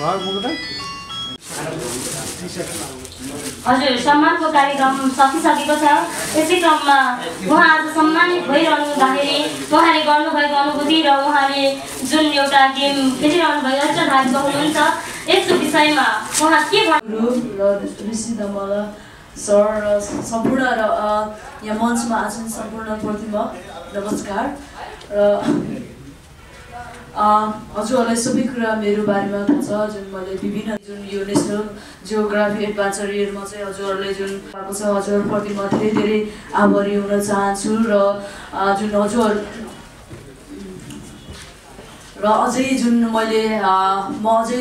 हजुर सम्मानको कार्यक्रम सकिसकेको छ। यसै क्रममा उहाँ आज सम्मानित भइरहनु हुँदाखेरि उहाँले गर्नुभएको अनुभूति र उहाँले जुन एउटा गेम खेलिरहनु भएको उत्तरदायित्व हुनुहुन्छ यसको विषयमा उहाँ के भन्नुहुन्छ सर र सम्पूर्ण र यहाँ मञ्चमा आछन् सम्पूर्ण प्रतिमा नमस्कार र हजुरहरूलाई सबै कुरा मेरो बारेमा थाहा छ जुन मैले विभिन्न जुन यो नेसनल जियोग्राफी एडभान्चर इयरमा चाहिँ हजुरहरूले जुन भएको छ हजुरप्रति म धेरै धेरै आभारी हुन चाहन्छु र जुन हजुर र अझै जुन मैले म अझै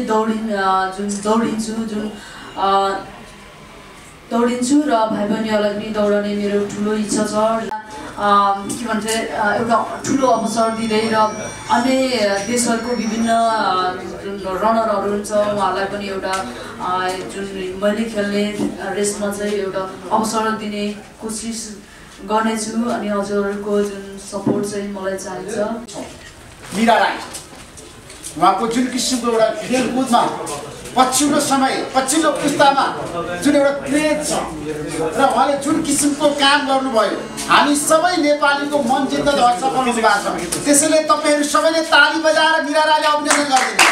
दौडिन्छु र भाइ बहिनीहरूलाई पनि दौडने मेरो ठुलो इच्छा छ। के भन्छ एउटा ठुलो अवसर दिँदै र अन्य देशहरूको विभिन्न जुन रनरहरू हुन्छ उहाँहरूलाई पनि एउटा जुन मैले खेल्ने रेसमा चाहिँ एउटा अवसर दिने कोसिस गर्नेछु अनि हजुरहरूको जुन सपोर्ट चाहिँ मलाई चाहिन्छ। मीरा राई उहाँको जुन किसिमको एउटा खेलकुदमा पछिल्लो पुस्तामा जुन एउटा क्रेज छ र उहाँले जुन किसिमको काम गर्नुभयो हामी सबै नेपालीको मन जित्न सफल हुनुभएको छ। त्यसैले तपाईँहरू सबैले ताली बजाएर मीरा राईलाई अभिनन्दन गरिदिनु।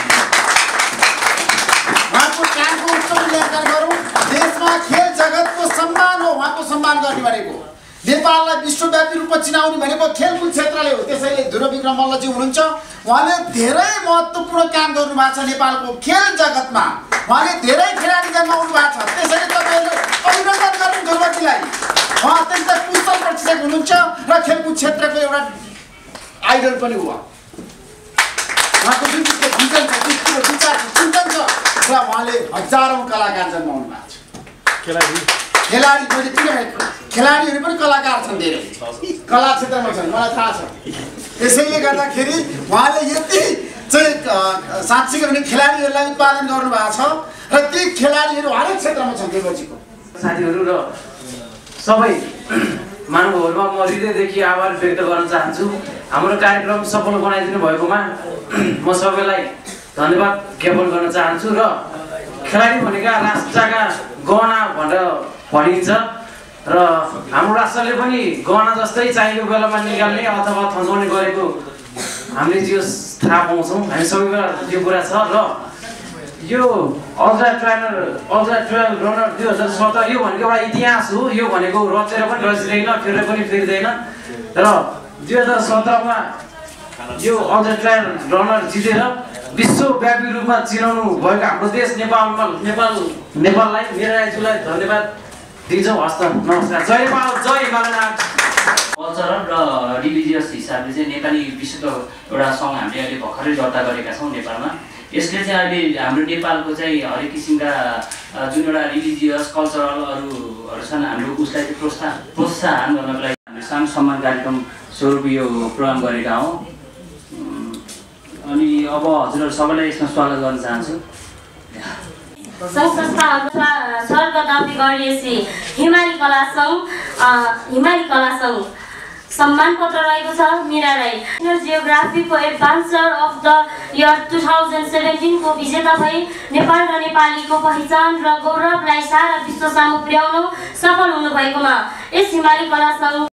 उहाँको कामको उत्तम मूल्याङ्कन गरौँ। देशमा खेल जगतको सम्मान हो उहाँको सम्मान गर्ने भनेको। नेपाललाई विश्वव्यापी रूपमा चिनाउने भनेको खेलकुद क्षेत्रले हो। त्यसैले ध्रुव विक्रम मल्लजी हुनुहुन्छ उहाँले धेरै महत्त्वपूर्ण काम गर्नुभएको छ नेपालको खेल जगतमा। उहाँले धेरै खेलाडी जन्माउनु भएको छ। त्यसैले तपाईँहरूले अभिनन्दन गर्नु ध्रुवजीलाई। उहाँ अत्यन्त कुशल प्रशिक्षक हुनुहुन्छ र खेलकुद क्षेत्रको एउटा आइडल पनि हो। उहाँको जुन भिजन छ विचार छ चिन्तन छ र उहाँले हजारौँ कलाकार जन्माउनु भएको छ। खेलाडी मैले किन भनेको खेलाडीहरू पनि कलाकार छन् धेरै कला क्षेत्रमा छन् मलाई थाहा छ। त्यसैले गर्दाखेरि उहाँले यति चाहिँ साँच्चै भने खेलाडीहरूलाई उत्पादन गर्नुभएको छ र ती खेलाडीहरू हरेक क्षेत्रमा छन्। देवजीको साथीहरू र सबै महानुभावहरूमा म हृदयदेखि आभार व्यक्त गर्न चाहन्छु। हाम्रो कार्यक्रम सफल बनाइदिनु भएकोमा म सबैलाई धन्यवाद ज्ञापन गर्न चाहन्छु। र खेलाडी भनेका राष्ट्रका गहना भनेर भनिन्छ र हाम्रो राष्ट्रले पनि गहना जस्तै चाहिएको बेलामा निकाल्ने अथवा थन्काउने गरेको हामीले जो थाहा पाउँछौँ हामी सबैमा यो कुरा छ। र यो अल्ट्रा ट्रायल रनर 2017 यो भनेको एउटा इतिहास हो। यो भनेको रचेर पनि रचिँदैन फेरेर पनि फेर्दैन र 2017मा यो अल्ट्रा ट्रायल रनर जितेर विश्वव्यापी रूपमा चिनाउनु भएको हाम्रो देश नेपाललाई मीरा राईज्यूलाई धन्यवाद दिन्छौँ। हस्त नमस्कार। जय नेपाल जय हिमालय। कल्चरल र रिलिजियस हिसाबले चाहिँ नेपाली विशुद्ध एउटा सङ्ग हामीले अहिले भर्खरै दर्ता गरेका छौँ नेपालमा। यसले चाहिँ अहिले हाम्रो नेपालको चाहिँ हरेक किसिमका जुन एउटा रिलिजियस कल्चरलहरू छन् हाम्रो उसलाई चाहिँ प्रोत्साहन गर्नको लागि हामीले सानो सम्मान कार्यक्रम स्वरूप यो प्रोग्राम गरेका हौँ। अनि अब हजुरहरू सबैलाई यसमा स्वागत गर्न चाहन्छु। सङ्घ संस्थाहरू स्वर्गदापी गरिएपछि हिमाली कला सङ्घ सम्मान पत्र रहेको छ। मीरा राई नेसनल जियोग्राफीको एडभान्चर अफ द इयर 2017 को विजेता भई नेपाल र नेपालीको पहिचान र गौरवलाई सारा विश्व सामु पुर्याउन सफल हुनुभएकोमा यस हिमाली कला सङ्घ